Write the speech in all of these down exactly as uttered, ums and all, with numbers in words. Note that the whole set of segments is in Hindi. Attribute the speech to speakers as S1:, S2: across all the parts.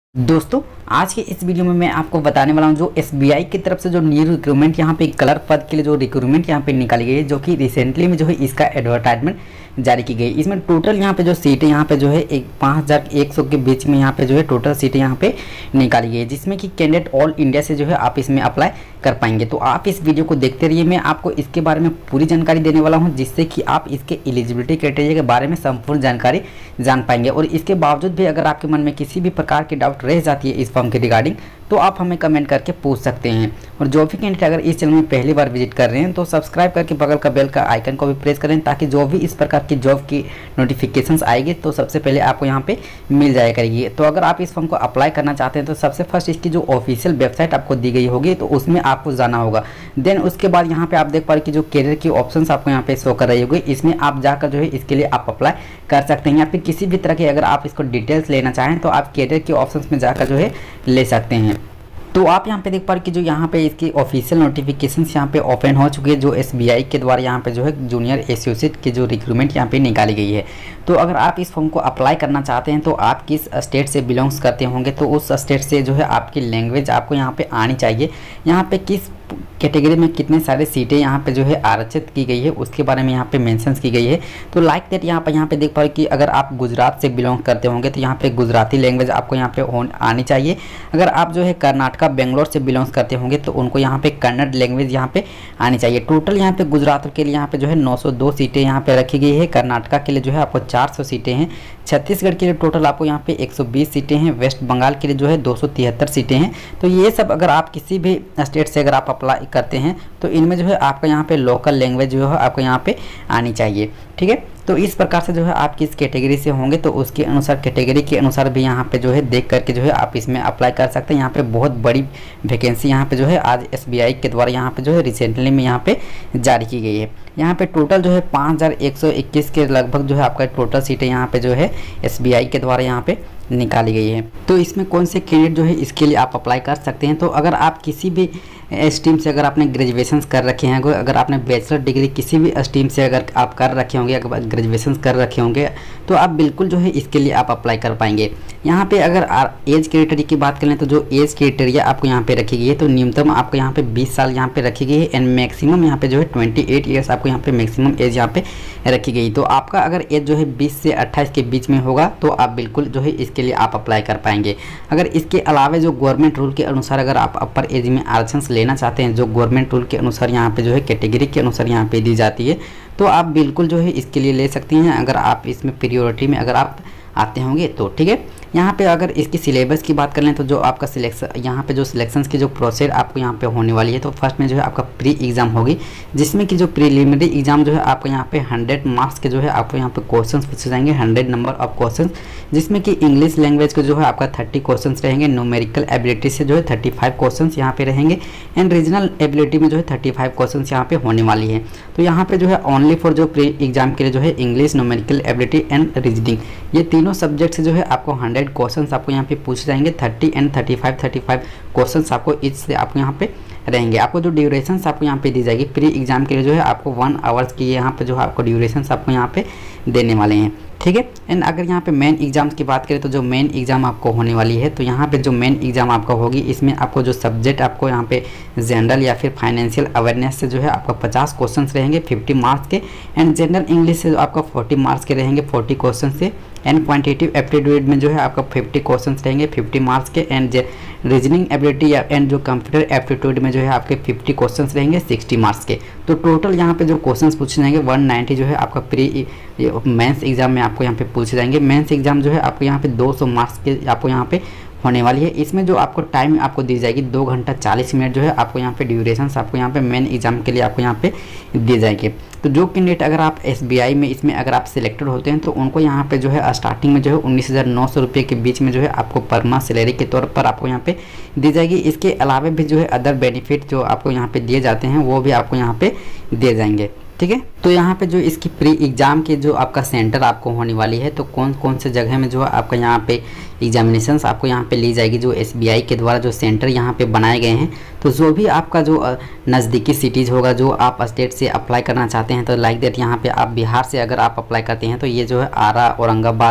S1: दोस्तों आज के इस वीडियो में मैं आपको बताने वाला हूं जो एसबीआई की तरफ से जो न्यू रिक्रूटमेंट यहां पे कलर पद के लिए जो रिक्रूटमेंट यहां पे निकाली गई है, जो कि रिसेंटली में जो है इसका एडवर्टाइजमेंट जारी की गई। इसमें टोटल यहां पे जो सीटें यहां पे जो है एक पाँच हज़ार एक सौ के बीच में यहां पे जो है टोटल सीटें यहां पे निकाली गई है, जिसमें कि कैंडिडेट ऑल इंडिया से जो है आप इसमें अप्लाई कर पाएंगे। तो आप इस वीडियो को देखते रहिए, मैं आपको इसके बारे में पूरी जानकारी देने वाला हूँ, जिससे कि आप इसके एलिजिबिलिटी क्राइटेरिया के बारे में संपूर्ण जानकारी जान पाएंगे। और इसके बावजूद भी अगर आपके मन में किसी भी प्रकार की डाउट रह जाती है इस फॉर्म के रिगार्डिंग, तो आप हमें कमेंट करके पूछ सकते हैं। और जो भी कैंडिडेट अगर इस चैनल में पहली बार विजिट कर रहे हैं तो सब्सक्राइब करके बगल का बेल का आइकन को भी प्रेस करें, ताकि जो भी इस प्रकार की जॉब की नोटिफिकेशंस आएगी तो सबसे पहले आपको यहाँ पे मिल जाया करेगी। तो अगर आप इस फॉर्म को अप्लाई करना चाहते हैं तो सबसे फर्स्ट इसकी जो ऑफिशियल वेबसाइट आपको दी गई होगी तो उसमें आपको जाना होगा। देन उसके बाद यहाँ पे आप देख पा रहे कि जो कैरियर की ऑप्शन आपको यहाँ पे शो कर रही होगी, इसमें आप जाकर जो है इसके लिए आप अप्लाई कर सकते हैं, या फिर किसी भी तरह के अगर आप इसको डिटेल्स लेना चाहें तो आप कैरियर के ऑप्शन में जाकर जो है ले सकते हैं। तो आप यहाँ पे देख पा रहे कि जो यहाँ पे इसकी ऑफिशियल नोटिफिकेशंस यहाँ पे ओपन हो चुकी है, जो एसबीआई के द्वारा यहाँ पे जो है जूनियर एसोसिएट की जो रिक्रूटमेंट यहाँ पे निकाली गई है। तो अगर आप इस फॉर्म को अप्लाई करना चाहते हैं तो आप किस स्टेट से बिलोंग्स करते होंगे, तो उस स्टेट से जो है आपकी लैंग्वेज आपको यहाँ पे आनी चाहिए। यहाँ पे किस कैटेगरी में कितने सारे सीटें यहाँ पे जो है आरक्षित की गई है उसके बारे में यहाँ पे मेंशन की गई है। तो लाइक दैट यहाँ पे यहाँ पे देख पा रहे कि अगर आप गुजरात से बिलोंग करते होंगे तो यहाँ पे गुजराती लैंग्वेज आपको यहाँ पे आनी चाहिए। अगर आप जो है कर्नाटका बेंगलोर से बिलोंग करते होंगे तो उनको यहाँ पे कन्नड़ लैंग्वेज यहाँ पे आनी चाहिए। टोटल यहाँ पे गुजरात के लिए यहाँ पे जो है नौ सौ दो सीटें यहाँ पे रखी गई है। कर्नाटका के लिए जो है आपको चार सौ सीटें हैं। छत्तीसगढ़ के लिए टोटल आपको यहाँ पे एक सौ बीस सीटें हैं। वेस्ट बंगाल के लिए जो है दो सौ तिहत्तर सीटें हैं। तो ये सब अगर आप किसी भी स्टेट से अगर आप अप्लाई करते हैं तो इनमें जो है आपका यहाँ पे लोकल लैंग्वेज जो है आपको यहाँ पे आनी चाहिए। ठीक है, तो इस प्रकार से जो है आप किस कैटेगरी से होंगे तो उसके अनुसार कैटेगरी के अनुसार भी यहाँ पे जो है देख करके जो है आप इसमें अप्लाई कर सकते हैं। यहाँ पे बहुत बड़ी वैकेंसी यहाँ पे जो है आज एसबीआई के द्वारा यहाँ पे जो है रिसेंटली में यहाँ पे जारी की गई है। यहाँ पे टोटल जो है पाँच हज़ार एक सौ इक्कीस के लगभग जो है आपका टोटल सीटें यहाँ पे जो है एसबीआई के द्वारा यहाँ पे निकाली गई है। तो इसमें कौन से कैंडिडेट जो है इसके लिए आप अप्लाई कर सकते हैं, तो अगर आप किसी भी स्ट्रीम से अगर आपने ग्रेजुएशन कर रखे हैं, अगर आपने बैचलर डिग्री किसी भी स्ट्रीम से अगर आप कर रखे होंगे, अगर ग्रेजुएशन कर रखे होंगे तो आप बिल्कुल जो है इसके लिए आप अप्लाई कर पाएंगे। यहाँ पे अगर एज क्राइटेरिया की बात करें तो जो एज क्राइटेरिया आपको यहाँ पे रखी गई है, तो न्यूनतम आपको यहाँ पे बीस साल यहाँ पे रखी गई है एंड मैक्सिमम यहाँ पे जो है अट्ठाईस ईयर्स आपको यहाँ पे मैक्सिमम एज यहाँ पे रखी गई। तो आपका अगर एज जो है बीस से अट्ठाईस के बीच में होगा तो आप बिल्कुल जो है इसके लिए आप अप्लाई कर पाएंगे। अगर इसके अलावा जो गवर्नमेंट रूल के अनुसार अगर आप अपर एज में आरक्षण लेना चाहते हैं, जो गवर्नमेंट रूल के अनुसार यहाँ पे जो है कैटेगरी के अनुसार यहाँ पे दी जाती है, तो आप बिल्कुल जो है इसके लिए ले सकते हैं अगर आप इसमें प्रियोरिटी में अगर आप आते होंगे तो। ठीक है, यहाँ पे अगर इसकी सिलेबस की बात कर लें तो जो आपका सिलेक्शन यहाँ पे जो सिलेक्शंस की जो प्रोसेस आपको यहाँ पे होने वाली है, तो फर्स्ट में जो है आपका प्री एग्जाम होगी, जिसमें कि जो प्रीलिमिनरी एग्जाम जो है आपको यहाँ पे हंड्रेड मार्क्स के जो है आपको यहाँ पे क्वेश्चंस पूछे जाएंगे, हंड्रेड नंबर ऑफ क्वेश्चंस, जिसमें कि इंग्लिश लैंग्वेज के जो है आपका थर्टी क्वेश्चंस रहेंगे, न्यूमेरिकल एबिलिटी से जो है थर्टी फाइव क्वेश्चंस यहाँ पे रहेंगे एंड रीजनल एबिलिटी में जो है थर्टी फाइव क्वेश्चंस यहाँ पे होने वाली है। तो यहाँ पे जो है ओनली फॉर जो प्री एग्जाम के लिए जो है English, numerical ability and reasoning, ये तीनों सब्जेक्ट से जो है आपको हंड्रेड क्वेश्चंस आपको यहाँ पे पूछे जाएंगे। Thirty and thirty five thirty five questions आपको इच से आपको यहाँ पे रहेंगे। आपको जो ड्यूरेशंस आपको यहाँ पे दी जाएगी प्री एग्जाम के लिए जो है आपको वन आवर्स की यहाँ पे जो है आपको ड्यूरेशंस आपको यहाँ पे देने वाले हैं। ठीक है, एंड अगर यहाँ पे मेन एग्जाम्स की बात करें तो जो मेन एग्जाम आपको होने वाली है, तो यहाँ पे जो मेन एग्जाम आपका होगी इसमें आपको जो सब्जेक्ट आपको यहाँ पे जनरल या फिर फाइनेंशियल अवेयरनेस से जो है आपका पचास क्वेश्चंस रहेंगे फिफ्टी मार्क्स के, एंड जनरल इंग्लिश से जो आपका फोर्टी मार्क्स के रहेंगे फोर्टी क्वेश्चन से, एंड क्वांटिटेटिव एप्टीट्यूड में जो है आपका फिफ्टी क्वेश्चंस रहेंगे फिफ्टी मार्क्स के, एंड रीजनिंग एबिलिटी या एंड जो कंप्यूटर एप्टीट्यूड में जो है आपके फिफ्टी क्वेश्चंस रहेंगे सिक्सटी मार्क्स के। तो टोटल यहाँ पे जो क्वेश्चंस पूछे जाएंगे वन नाइन्टी जो है आपका प्री मेंस एग्जाम में आपको यहाँ पे पूछे जाएंगे। मेंस एग्जाम जो है आपको यहाँ पे दो सौ मार्क्स के आपको यहाँ पे होने वाली है। इसमें जो आपको टाइम आपको दी जाएगी दो घंटा चालीस मिनट जो है आपको यहाँ पे ड्यूरेशंस आपको यहाँ पे मेन एग्जाम के लिए आपको यहाँ पे दिए जाएंगे। तो जो कैंडिडेट अगर आप एसबीआई में इसमें अगर आप सिलेक्टेड होते हैं तो उनको यहाँ पे जो है स्टार्टिंग में जो है उन्नीस हज़ार नौ सौ रुपये के बीच में जो है आपको पर मंथ सैलरी के तौर पर आपको यहाँ पे दी जाएगी। इसके अलावा भी जो है अदर बेनिफिट जो आपको यहाँ पे दिए जाते हैं वो भी आपको यहाँ पे दिए जाएंगे। ठीक है, तो यहाँ पे जो इसकी प्री एग्जाम के जो आपका सेंटर आपको होने वाली है, तो कौन कौन से जगह में जो है आपका यहाँ पे एग्जामिनेशंस आपको यहाँ पे ली जाएगी, जो एसबीआई के द्वारा जो सेंटर यहाँ पे बनाए गए हैं। तो जो भी आपका जो नज़दीकी सिटीज़ होगा, जो आप स्टेट से अप्लाई करना चाहते हैं, तो लाइक दैट यहाँ पे आप बिहार से अगर आप अप्लाई करते हैं तो ये जो है आरा, औरंगाबाद,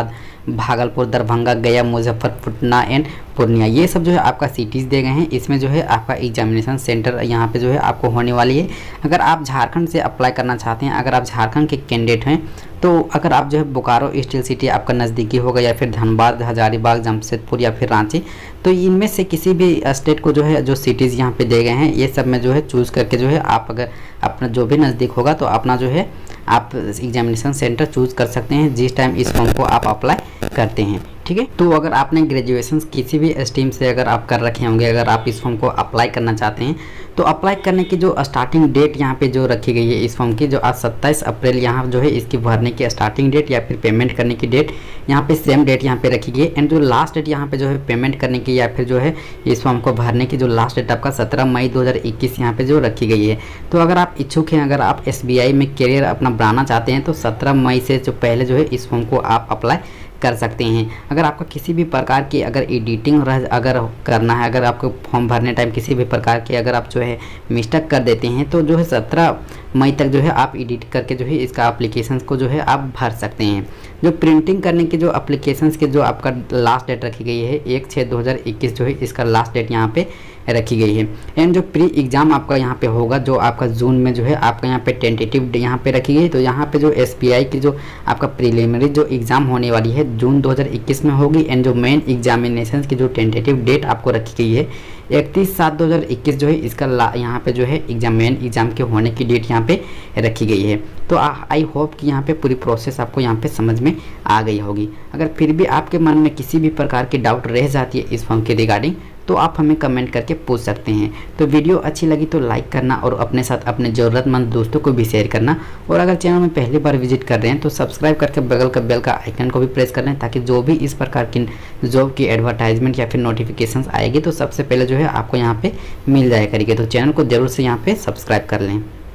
S1: भागलपुर, दरभंगा, गया, मुजफ्फरपुर, पटना एंड पूर्णिया, ये सब जो है आपका सिटीज़ दिए गए हैं। इसमें जो है आपका एग्जामिनेशन सेंटर यहाँ पे जो है आपको होने वाली है। अगर आप झारखंड से अप्लाई करना चाहते हैं, अगर आप झारखंड के कैंडिडेट हैं, तो अगर आप जो है बोकारो स्टील सिटी आपका नज़दीकी होगा, या फिर धनबाद, हजारीबाग, जमशेदपुर या फिर रांची, तो इनमें से किसी भी स्टेट को जो है जो सिटीज़ यहाँ पे दिए गए हैं, ये सब में जो है चूज़ करके जो है आप अगर अपना जो भी नज़दीक होगा तो अपना जो है आप एग्जामिनेशन सेंटर चूज़ कर सकते हैं जिस टाइम इस फॉर्म को आप अप्लाई करते हैं। ठीक है, तो अगर आपने ग्रेजुएशन किसी भी स्ट्रीम से अगर आप कर रखे होंगे, अगर आप इस फॉर्म को अप्लाई करना चाहते हैं, तो अप्लाई करने की जो स्टार्टिंग डेट यहाँ पे जो रखी गई है इस फॉर्म की, जो आज सत्ताईस अप्रैल यहाँ जो है इसकी भरने की स्टार्टिंग डेट या फिर पेमेंट करने की डेट यहाँ पे सेम डेट यहाँ पे रखी गई है। एंड जो लास्ट डेट यहाँ पे जो है पेमेंट करने की या फिर जो है इस फॉर्म को भरने की जो लास्ट डेट आपका सत्रह मई दो हज़ार इक्कीस यहाँ पे जो रखी गई है। तो अगर आप इच्छुक हैं, अगर आप एस बी आई में करियर अपना बनाना चाहते हैं, तो सत्रह मई से जो पहले जो है इस फॉर्म को आप अप्लाई कर सकते हैं। अगर आपका किसी भी प्रकार की अगर एडिटिंग अगर करना है, अगर आपको फॉर्म भरने टाइम किसी भी प्रकार की अगर आप जो है मिस्टेक कर देते हैं, तो जो है सत्रह मई तक जो है आप एडिट करके जो है इसका एप्लीकेशंस को जो है आप भर सकते हैं। जो प्रिंटिंग करने की जो एप्लीकेशंस के जो आपका लास्ट डेट रखी गई है एक छः दो हज़ार इक्कीस जो है इसका लास्ट डेट यहाँ पे रखी गई है। एंड जो प्री एग्ज़ाम आपका यहाँ पे होगा, जो आपका जून में जो है आपका यहाँ पे टेंटेटिव यहाँ पे रखी गई है, तो यहाँ पे जो एस बी आई की जो आपका प्रीलिमिनरी जो एग्ज़ाम होने वाली है जून दो हज़ार इक्कीस में होगी। एंड जो मेन एग्जामिनेशन की जो टेंटेटिव डेट आपको रखी गई है इकतीस सात दो हज़ार इक्कीस जो है इसका यहाँ पे जो है एग्जाम मेन एग्जाम के होने की डेट यहाँ पे रखी गई है। तो आई होप कि यहाँ पे पूरी प्रोसेस आपको यहाँ पे समझ में आ गई होगी। अगर फिर भी आपके मन में किसी भी प्रकार की डाउट रह जाती है इस फॉर्म के रिगार्डिंग, तो आप हमें कमेंट करके पूछ सकते हैं। तो वीडियो अच्छी लगी तो लाइक करना और अपने साथ अपने ज़रूरतमंद दोस्तों को भी शेयर करना। और अगर चैनल में पहली बार विजिट कर रहे हैं तो सब्सक्राइब करके बगल का बेल का आइकन को भी प्रेस कर लें, ताकि जो भी इस प्रकार की जॉब की एडवर्टाइजमेंट या फिर नोटिफिकेशंस आएगी तो सबसे पहले जो है आपको यहाँ पे मिल जाया करेगी। तो चैनल को जरूर से यहाँ पे सब्सक्राइब कर लें।